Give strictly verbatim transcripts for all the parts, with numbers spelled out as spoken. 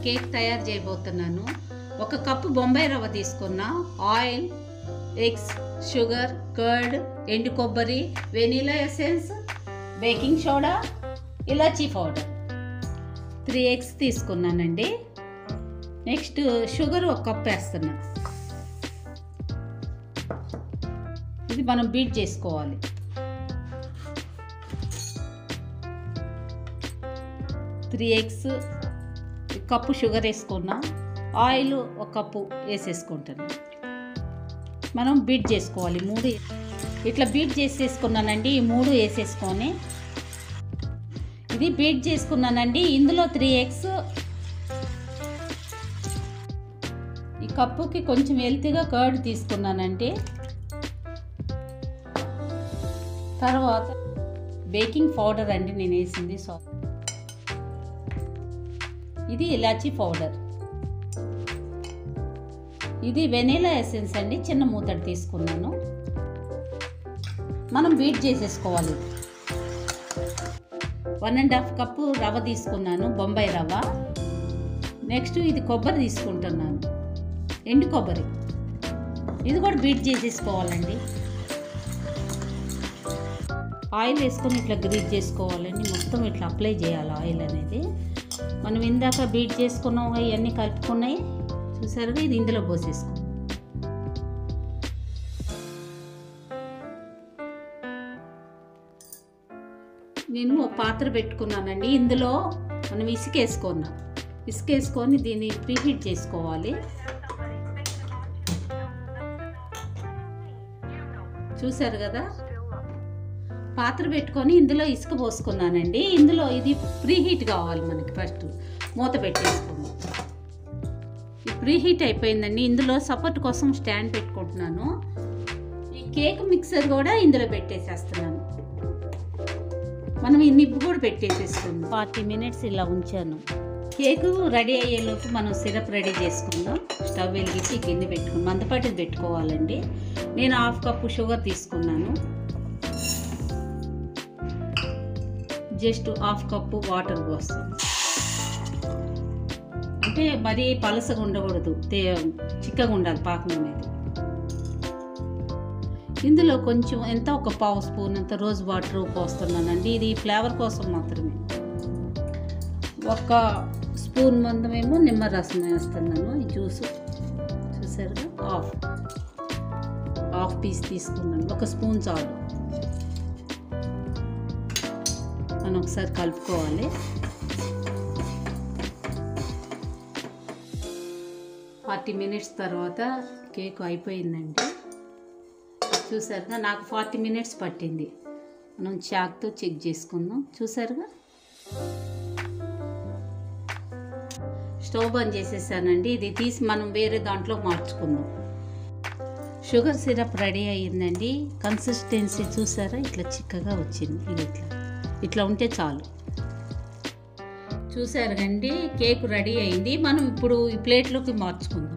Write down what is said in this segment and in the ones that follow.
Cake తయారు చేయబోతున్నాను. ఒక కప్పు బొంబాయి రవ్వ తీసుకున్నా, ఆయిల్, ఎగ్స్, షుగర్, కర్డ్, ఎండు కొబ్బరి, వెనీలా ఎసెన్స్, బేకింగ్ సోడా, ఇలాచీ పౌడర్. త్రీ ఎగ్స్ తీసుకున్నానండి. నెక్స్ట్ షుగర్ ఒక కప్ వేస్తున్నా. ఇది మనం బీట్ చేసుకోవాలి. త్రీ ఎగ్స్, కప్పు షుగర్ వేసుకున్నా, ఆయిల్ ఒక కప్పు వేసేసుకుంటాను. మనం బీట్ చేసుకోవాలి. మూడు ఇట్లా బీట్ చేసేసుకున్నానండి. ఈ మూడు వేసేసుకొని ఇది బీట్ చేసుకున్నానండి. ఇందులో త్రీ ఎగ్స్, ఈ కప్పుకి కొంచెం హెల్తీగా కర్డ్ తీసుకున్నానండి. తర్వాత బేకింగ్ పౌడర్ అండి నేను వేసింది. సో ఇది ఇలాచీ పౌడర్, ఇది వెనీలా ఎసెన్స్ అండి. చిన్న మూతడు తీసుకున్నాను. మనం బీట్ చేసేసుకోవాలి. వన్ అండ్ హాఫ్ కప్పు రవ్వ తీసుకున్నాను, బొంబాయి రవ్వ. నెక్స్ట్ ఇది కొబ్బరి తీసుకుంటున్నాను, ఎండు కొబ్బరి. ఇది కూడా బీట్ చేసేసుకోవాలండి. ఆయిల్ వేసుకొని ఇట్లా గ్రీట్ చేసుకోవాలండి. మొత్తం ఇట్లా అప్లై చేయాలి ఆయిల్ అనేది. మనం ఇందాక బీట్ చేసుకున్నాం, ఇవన్నీ కలుపుకున్నాయి చూసారుగా. ఇది ఇందులో పోసేసుకో. నేను ఒక పాత్ర పెట్టుకున్నానండి. ఇందులో మనం ఇసుక వేసుకున్నాం. ఇసుక వేసుకొని దీన్ని ప్రీహీట్ చేసుకోవాలి. చూసారు కదా, పాత్ర పెట్టుకొని ఇందులో ఇసుక పోసుకున్నానండి. ఇందులో ఇది ప్రీహీట్ కావాలి మనకి. ఫస్ట్ మూత పెట్టేసుకుందాం. ఈ ప్రీహీట్ అయిపోయిందండి. ఇందులో సపోర్ట్ కోసం స్టాండ్ పెట్టుకుంటున్నాను. ఈ కేక్ మిక్సర్ కూడా ఇందులో పెట్టేసేస్తున్నాను. మనం ఈ నిప్పు కూడా పెట్టేసేసుకుందాం. ఫార్టీ మినిట్స్ ఇలా ఉంచాను. కేకు రెడీ అయ్యేలోపు మనం సిరప్ రెడీ చేసుకుందాం. స్టవ్ వెలిగించి గిన్నె పెట్టుకుని మందపాటిది పెట్టుకోవాలండి. నేను హాఫ్ కప్పు షుగర్ తీసుకున్నాను. జస్ట్ హాఫ్ కప్పు వాటర్ పోస్తాను. అంటే మరీ పలసగా ఉండకూడదు, చిక్కగా ఉండాలి పాకం అనేది. ఇందులో కొంచెం ఎంత ఒక పావు స్పూన్ అంత రోజ్ వాటర్ పోస్తున్నానండి. ఇది ఫ్లేవర్ కోసం మాత్రమే. ఒక స్పూన్ మందమేమో నిమ్మరసం వేస్తున్నాను. ఈ జ్యూస్ చూసారుగా, హాఫ్ హాఫ్ పీస్ తీసుకున్నాను. ఒక స్పూన్ చాలు. మనం ఒకసారి కలుపుకోవాలి. ఫార్టీ మినిట్స్ తర్వాత కేక్ అయిపోయిందండి. చూసారుగా, నాకు ఫార్టీ మినిట్స్ పట్టింది. మనం చాక్తో చెక్ చేసుకుందాం. చూసారుగా, స్టవ్ బంద్ చేసేసానండి. ఇది తీసి మనం వేరే దాంట్లో మార్చుకుందాం. షుగర్ సిరప్ రెడీ అయ్యిందండి. కన్సిస్టెన్సీ చూసారా, ఇట్లా చిక్కగా వచ్చింది. ఇది ఇట్లా ఇట్లా ఉంటే చాలు. చూసారు కండి, కేక్ రెడీ అయింది. మనం ఇప్పుడు ఈ ప్లేట్లోకి మార్చుకుందాం.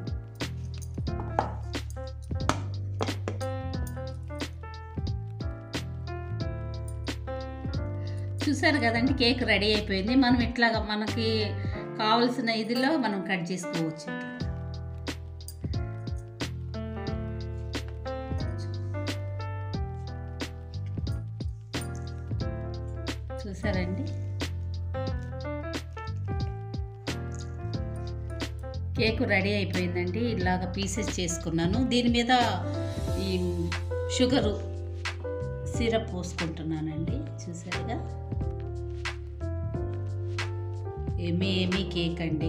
చూసారు కదండి, కేక్ రెడీ అయిపోయింది. మనం ఇట్లాగా మనకి కావలసిన ఇదిలో మనం కట్ చేసుకోవచ్చు. చూసారండి, కేక్ రెడీ అయిపోయిందండి. ఇలాగ పీసెస్ చేసుకున్నాను. దీని మీద ఈ షుగరు సిరప్ పోసుకుంటున్నానండి. చూసారుగా, ఏమీ ఏమీ కేక్ అండి.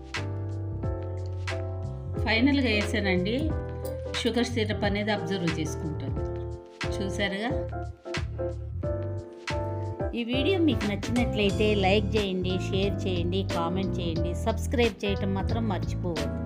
ఫైనల్గా వేసానండి. షుగర్ సిరప్ అనేది అబ్జర్వ్ చేసుకుంటాను. చూసారుగా, ఈ వీడియో మీకు నచ్చినట్లయితే లైక్ చేయండి, షేర్ చేయండి, కామెంట్ చేయండి. సబ్స్క్రైబ్ చేయటం మాత్రం మర్చిపోవద్దు.